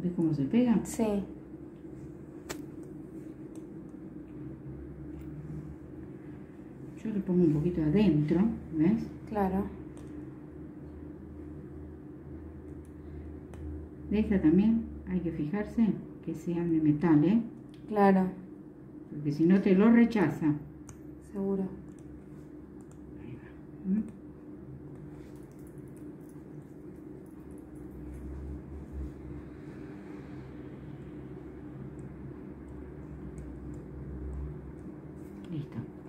¿Ves cómo se pega? Sí. Yo le pongo un poquito adentro, ¿ves? Claro. De esta también hay que fijarse que sean de metal, ¿eh? Claro. Porque si no te lo rechaza. Seguro. Ahí va. ¿Mm? Listo.